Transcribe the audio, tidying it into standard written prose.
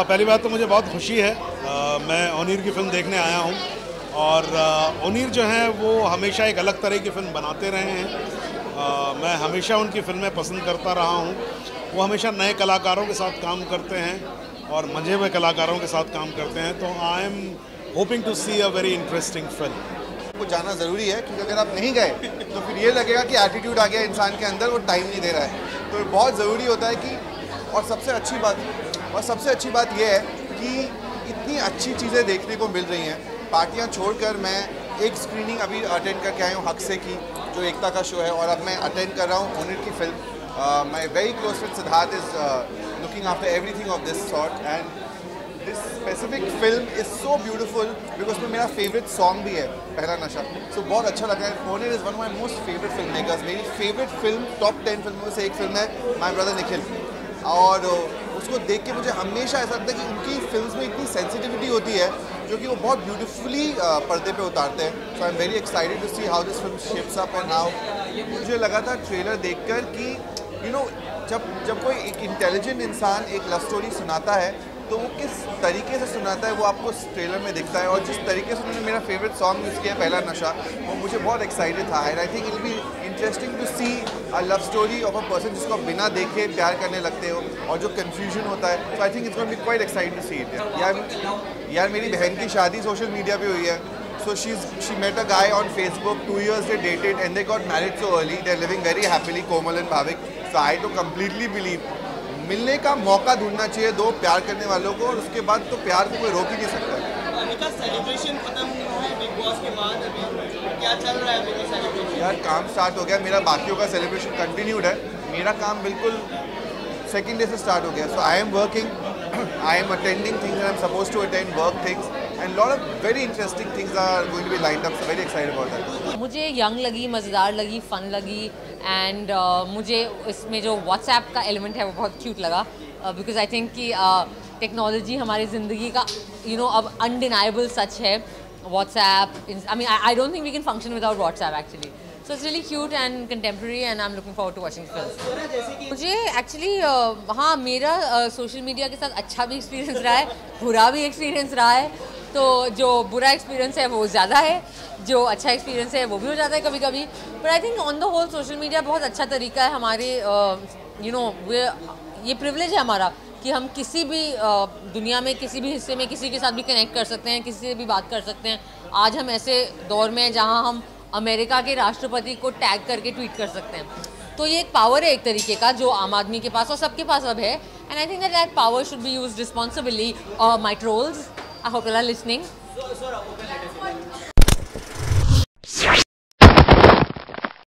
पहली बात तो मुझे बहुत खुशी है, मैं ओनीर की फ़िल्म देखने आया हूँ और ओनीर जो हैं वो हमेशा एक अलग तरह की फ़िल्म बनाते रहे हैं। मैं हमेशा उनकी फ़िल्में पसंद करता रहा हूँ। वो हमेशा नए कलाकारों के साथ काम करते हैं और मजे हुए कलाकारों के साथ काम करते हैं, तो I am hoping to see a very interesting film. को जाना ज़रूरी है, क्योंकि अगर आप नहीं गए तो फिर ये लगेगा कि एटीट्यूड आ गया इंसान के अंदर, वो टाइम नहीं दे रहा है। तो बहुत ज़रूरी होता है कि और सबसे अच्छी बात ये है कि इतनी अच्छी चीज़ें देखने को मिल रही हैं। पार्टियां छोड़कर मैं एक स्क्रीनिंग अभी अटेंड करके आया हूँ हक्से की, जो एकता का शो है, और अब मैं अटेंड कर रहा हूँ ओनिर की film. My very close friend Siddharth is looking after everything of this sort, and this specific film is so beautiful because उसमें मेरा फेवरेट सॉन्ग भी है, पहला नशा। सो बहुत अच्छा लगा है। Onir is one of my most favourite film makers. मेरी फेवरेट फिल्म टॉप 10 फिल्मों में से एक फिल्म है माई ब्रदर निखिल, और उसको देख के मुझे हमेशा ऐसा लगता है कि उनकी फिल्म्स में इतनी सेंसिटिविटी होती है जो कि वो बहुत ब्यूटीफुली पर्दे पे उतारते हैं। So I am very excited to see how this film shapes up and how. मुझे लगा था ट्रेलर देखकर कि जब कोई एक इंटेलिजेंट इंसान एक लव स्टोरी सुनाता है तो वो किस तरीके से सुनाता है वो आपको ट्रेलर में दिखता है, और जिस तरीके से उन्होंने मेरा फेवरेट सॉन्ग यूज़ किया पहला नशा, वो मुझे बहुत एक्साइटेड था। And I think it will be interesting to see a love story of a person जिसको आप बिना देखे प्यार करने लगते हो और जो कन्फ्यूजन होता है। So I think it's going to be quite excited to see it. यार मेरी बहन की शादी सोशल मीडिया पे हुई है। So she met a guy on Facebook, 2 years they dated and they got married so early. They're living very happily, Komal and Bhavik. So I to completely believe मिलने का मौका ढूंढना चाहिए दो प्यार करने वालों को, और उसके बाद तो प्यार को कोई रोक ही नहीं सकता। अमिका सेलिब्रेशन खत्म हुआ है बिग बॉस के बाद, अभी क्या चल रहा है अमिका सेलिब्रेशन? यार काम स्टार्ट हो गया, मेरा बाकियों का सेलिब्रेशन कंटिन्यूड है, मेरा काम बिल्कुल सेकेंड डे से स्टार्ट हो गया। So I am working, I am attending things I am suppose to attend work things, and lot of very interesting things are going to be lined up, so very excited about that. मुझे young लगी, मज़ेदार लगी, फ़न लगी, and मुझे इसमें जो WhatsApp का element है वो बहुत क्यूट लगा, बिकॉज आई थिंक कि टेक्नोलॉजी हमारी ज़िंदगी का अब अनडिनाइबल सच है। WhatsApp, I don't think we can function without WhatsApp actually. So it's really cute and contemporary and I'm looking forward to watching films. मुझे एक्चुअली हाँ, मेरा सोशल मीडिया के साथ अच्छा भी एक्सपीरियंस रहा है, बुरा भी एक्सपीरियंस रहा है। तो जो बुरा एक्सपीरियंस है वो ज़्यादा है, जो अच्छा एक्सपीरियंस है वो भी हो जाता है कभी कभी। But I think on the whole social media बहुत अच्छा तरीका है हमारे ये प्रिविलेज है हमारा कि हम किसी भी दुनिया में किसी भी हिस्से में किसी के साथ भी कनेक्ट कर सकते हैं, किसी से भी बात कर सकते हैं। आज हम ऐसे दौर में हैं जहाँ हम अमेरिका के राष्ट्रपति को टैग करके ट्वीट कर सकते हैं, तो ये एक पावर है एक तरीके का जो आम आदमी के पास और सबके पास अब है। And I think that power should be used responsibly. My trolls, I hope you are listening.